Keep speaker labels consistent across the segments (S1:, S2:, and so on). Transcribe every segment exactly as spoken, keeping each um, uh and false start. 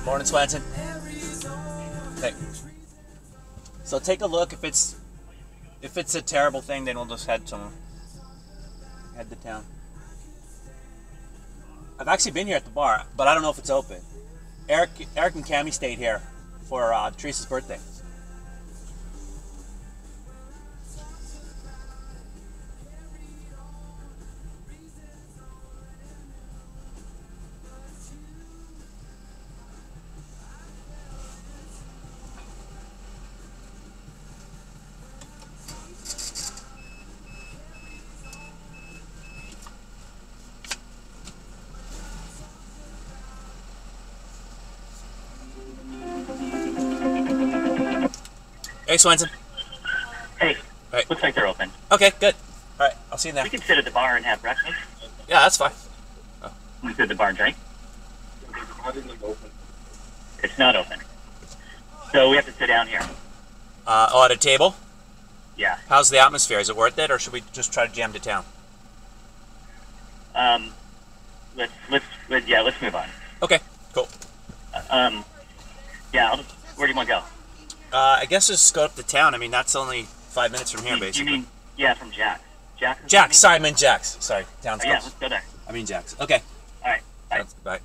S1: Morning, Swenson. Okay. So take a look. If it's if it's a terrible thing, then we'll just head to head to town. I've actually been here at the bar, but I don't know if it's open. Eric, Eric and Cammy stayed here for uh, Teresa's birthday. Hey, Swenson.
S2: Hey,
S1: right.
S2: Looks like they're open.
S1: Okay, good. All right, I'll see you in there.
S2: We can sit at the bar and have breakfast.
S1: Yeah, that's fine.
S2: Oh. We can sit at the bar and drink. It's not open. So we have to sit down here.
S1: Uh, oh, at a table?
S2: Yeah.
S1: How's the atmosphere? Is it worth it, or should we just try to jam to town?
S2: Um, let's, let's, let, yeah, let's move on.
S1: Okay, cool.
S2: Uh, um, yeah, I'll just, where do you want to go?
S1: Uh, I guess just go up to town. I mean, that's only five minutes from here,
S2: you,
S1: basically.
S2: You mean, yeah, from Jack's. Jack's?
S1: Jack's, sorry, I meant Jack's. Sorry, town's
S2: oh, yeah,
S1: close.
S2: let's go there.
S1: I mean Jack's. Okay.
S2: All right, bye.
S1: That's, bye.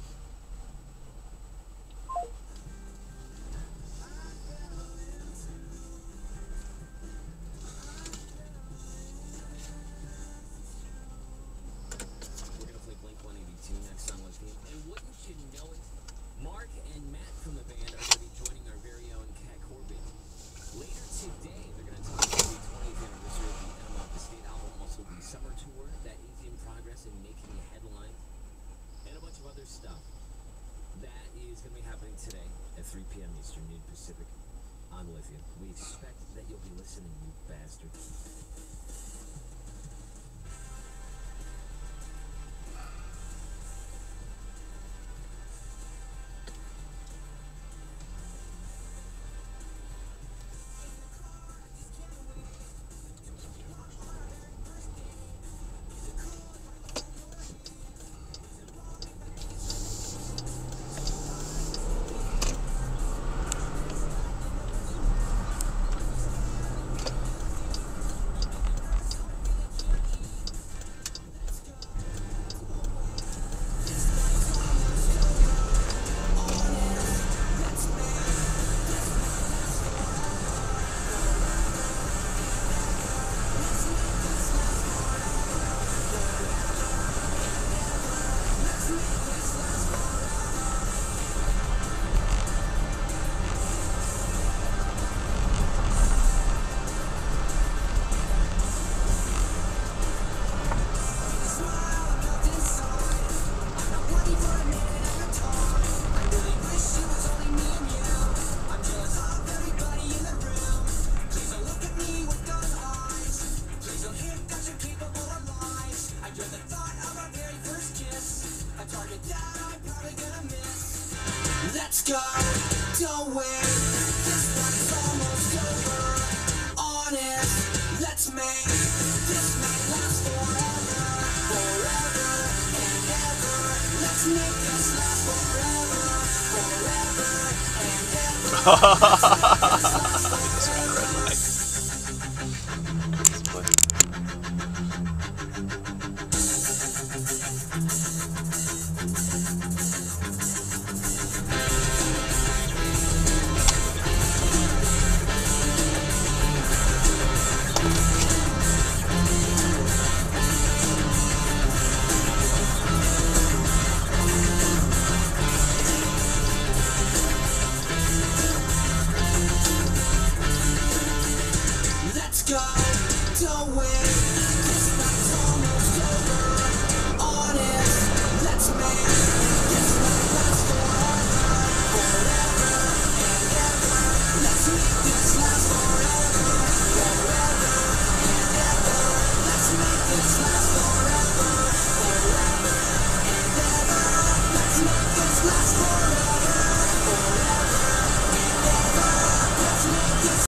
S3: Let's go, don't wait, this one's almost over. Honest, let's make this night last forever, forever and ever. Let's make this last forever, forever and ever. Don't wait, this night's almost over. Honest, let's make this night last forever, forever and ever. Let's make